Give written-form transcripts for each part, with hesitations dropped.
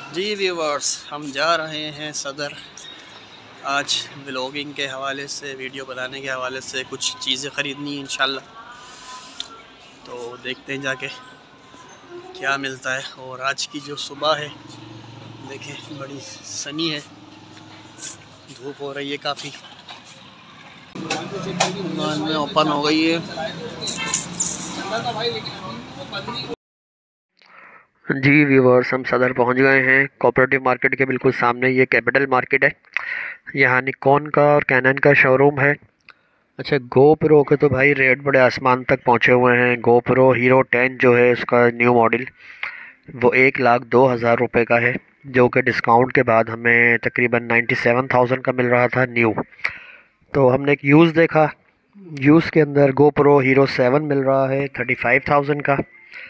जी viewers, हम जा रहे हैं सदर। आज व्लॉगिंग के हवाले से, वीडियो बनाने के हवाले से कुछ चीज़ें ख़रीदनी है इंशाल्लाह। तो देखते हैं जाके क्या मिलता है। और आज की जो सुबह है देखें, बड़ी सनी है, धूप हो रही है काफ़ी। दुकान में ओपन हो गई है। जी व्यूवर्स, हम सदर पहुंच गए हैं। कोऑपरेटिव मार्केट के बिल्कुल सामने ये कैपिटल मार्केट है। यहाँ निकॉन का और कैनन का शोरूम है। अच्छा, गोप्रो के तो भाई रेट बड़े आसमान तक पहुँचे हुए हैं। गोप्रो हीरो 10 जो है उसका न्यू मॉडल, वो 1,02,000 रुपये का है, जो कि डिस्काउंट के बाद हमें तकरीबन 97,000 का मिल रहा था न्यू। तो हमने एक यूज़ देखा, यूज़ के अंदर गोप्रो हीरो 7 मिल रहा है 35,000 का।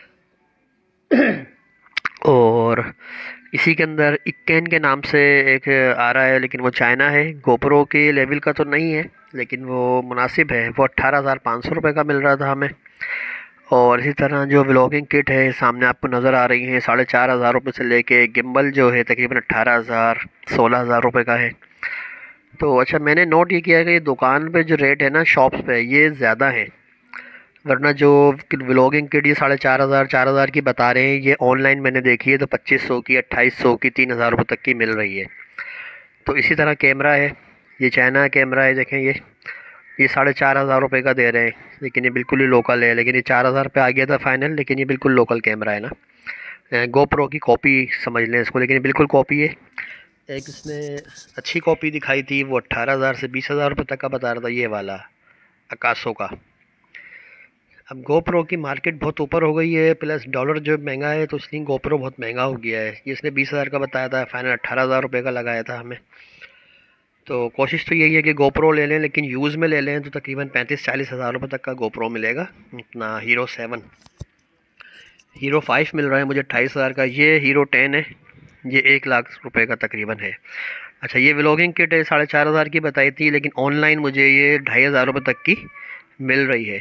और इसी के अंदर इक्केन के नाम से एक आ रहा है, लेकिन वो चाइना है, गोप्रो के लेवल का तो नहीं है, लेकिन वो मुनासिब है। वो 18,500 रुपये का मिल रहा था हमें। और इसी तरह जो व्लॉगिंग किट है सामने आपको नज़र आ रही है, 4,500 रुपये से लेके गिम्बल जो है तकरीबन 18,000 16,000 रुपये का है। तो अच्छा, मैंने नोट ये किया कि ये दुकान पे जो रेट है ना शॉप्स पे, ये ज़्यादा है। वरना जो व्लॉगिंग किट ये 4,500 4,000 की बता रहे हैं, ये ऑनलाइन मैंने देखी है तो 2,500 की, 2,800 की, 3,000 रुपये तक की मिल रही है। तो इसी तरह कैमरा है, ये चाइना कैमरा है, देखें ये 4,500 रुपये का दे रहे हैं, लेकिन ये बिल्कुल ही लोकल है। लेकिन ये 4,000 पे आ गया था फाइनल, लेकिन ये बिल्कुल लोकल कैमरा है ना। गोप्रो की कॉपी समझ लें इसको, लेकिन ये बिल्कुल कॉपी है। एक इसने अच्छी कॉपी दिखाई थी, वो 18,000 से 20,000 रुपये तक का बता रहा था, ये वाला अकासो का। अब गोप्रो की मार्केट बहुत ऊपर हो गई है, प्लस डॉलर जो महंगा है, तो इसलिए गोप्रो बहुत महंगा हो गया है। ये इसने 20,000 का बताया था, फाइनल 18,000 रुपये का लगाया था हमें। तो कोशिश तो यही है कि गोप्रो ले लें, लेकिन यूज़ में ले लें तो तकरीबन 35-40 हज़ार रुपये तक का गोप्रो मिलेगा। अपना हीरो 7, हीरो 5 मिल रहा है मुझे 28,000 का। ये हीरो 10 है, ये 1,00,000 रुपये का तकरीबन है। अच्छा, ये व्लॉगिंग किट है 4,500 की बताई थी, लेकिन ऑनलाइन मुझे ये 2,500 रुपये तक की मिल रही है।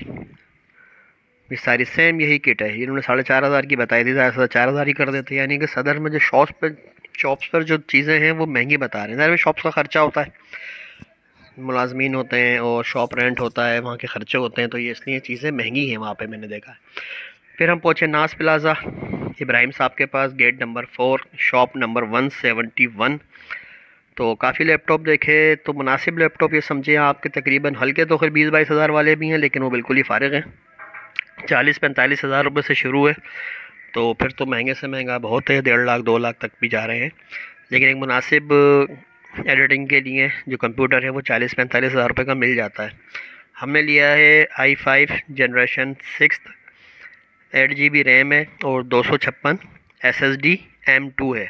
ये सारी सेम यही किट है, इन्होंने 4,500 की बताई थी, 4,000 ही कर देते। यानी कि सदर में जो शॉप्स पर जो चीज़ें हैं वो महंगी बता रहे हैं। ज़ाहिर है शॉप्स का ख़र्चा होता है, मुलाजमीन होते हैं और शॉप रेंट होता है, वहाँ के ख़र्चे होते हैं, तो ये इसलिए चीज़ें महंगी हैं वहाँ पे, मैंने देखा है। फिर हम पहुँचे नाज प्लाज़ा, इब्राहिम साहब के पास, गेट नंबर 4, शॉप नंबर 171। तो काफ़ी लैपटॉप देखे, तो मुनासिब लैपटॉप ये समझिए आपके तकरीबन, हल्के तो खैर 20-22 हज़ार वाले भी हैं, लेकिन वो बिल्कुल ही फ़ारिग हैं। 40-45 हज़ार रुपये से शुरू है, तो फिर तो महंगे से महंगा बहुत है, 1.5 लाख 2 लाख तक भी जा रहे हैं। लेकिन एक मुनासिब एडिटिंग के लिए जो कंप्यूटर है वो 40-45 हज़ार रुपये का मिल जाता है। हमने लिया है i5 जनरेशन 6, 8 GB रैम है और 256 SSD M2 है,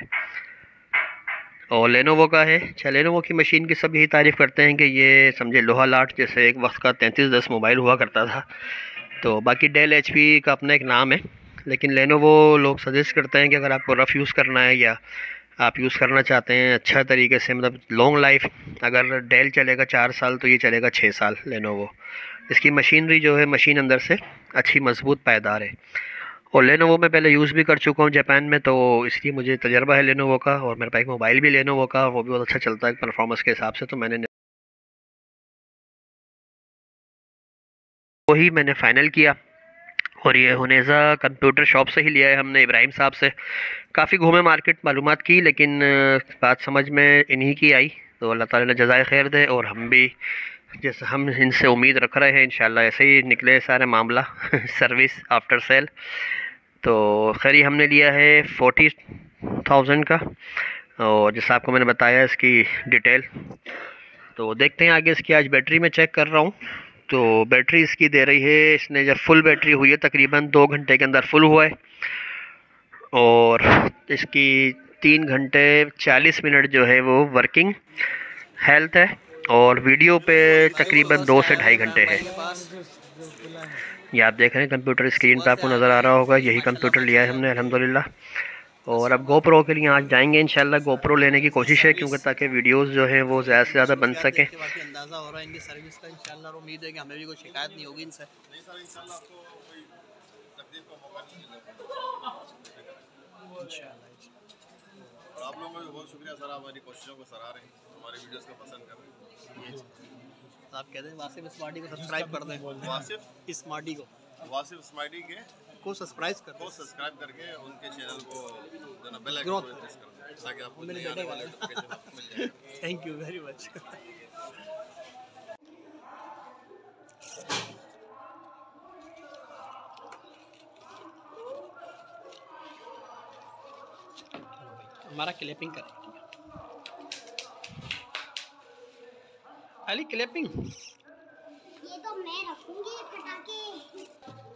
और लेनोवो का है। अच्छा, लेनोवो की मशीन की सब यही तारीफ़ करते हैं कि ये समझे लोहा लाट, जैसे एक वक्त का 3310 मोबाइल हुआ करता था। तो बाकी डेल HP का अपना एक नाम है, लेकिन लेनोवो लोग सजेस्ट करते हैं कि अगर आपको रफ़ यूज़ करना है या आप यूज़ करना चाहते हैं अच्छा तरीके से, मतलब लॉन्ग लाइफ, अगर डेल चलेगा 4 साल तो ये चलेगा 6 साल लेनोवो। इसकी मशीनरी जो है, मशीन अंदर से अच्छी मजबूत पायदार है। और लेनोवो में पहले यूज़ भी कर चुका हूँ जापान में, तो इसलिए मुझे तजर्बा है लेनोवो का। और मेरे पास एक मोबाइल भी लेनोवो का, वो भी बहुत अच्छा चलता है परफॉर्मेंस के हिसाब से, तो वही मैंने फ़ाइनल किया। और ये हुनेज़ा कंप्यूटर शॉप से ही लिया है हमने, इब्राहिम साहब से। काफ़ी घूमे मार्केट, मालूमात की, लेकिन बात समझ में इन्हीं की आई। तो अल्लाह ताला ने जज़ाए खैर दे, और हम भी जैसे हम इनसे उम्मीद रख रहे हैं इंशाल्लाह ऐसे ही निकले सारे मामला सर्विस आफ्टर सेल। तो खैर ये हमने लिया है 40,000 का, और जैसा आपको मैंने बताया इसकी डिटेल। तो देखते हैं आगे। इसकी आज बैटरी में चेक कर रहा हूँ, तो बैटरी इसकी दे रही है, इसने जब फुल बैटरी हुई है तकरीबन 2 घंटे के अंदर फुल हुआ है, और इसकी 3 घंटे 40 मिनट जो है वो वर्किंग हेल्थ है, और वीडियो पे तकरीबन 2 से ढाई घंटे है। ये आप देख रहे हैं कंप्यूटर स्क्रीन पे आपको नज़र आ रहा होगा, यही कंप्यूटर लिया है हमने अल्हम्दुलिल्लाह। और अब गोप्रो के लिए आज जाएंगे इंशाल्लाह, गोप्रो लेने की कोशिश है, क्योंकि ताकि वीडियोस जो है वो ज़्यादा से ज़्यादा बन सकें। अंदाज़ा हो रहा है इनकी सर्विस का इंशाल्लाह, और उम्मीद है कि हमें भी कोई शिकायत नहीं होगी इनसे। भी बहुत शुक्रिया सर, आप हमारी कोशिशों को सराह रहे हैं, हमारी वीडियोस को पसंद कर रहे हैं। आप कहते हैं वासिफ स्मार्टी को सब्सक्राइब कर दें। वासिफ स्मार्टी स्मार्टी को सब्सक्राइब करके उनके चैनल को जो ना बेल Growth। आइकन को प्रेस कर दें, ताकि आपको मेरे नए आने बेटे वाले का। नोटिफिकेशन आपको मिल जाए। Thank you very much. हमारा क्लैपिंग करें। अली क्लैपिंग। ये तो मैं रखूंगी पटाखे।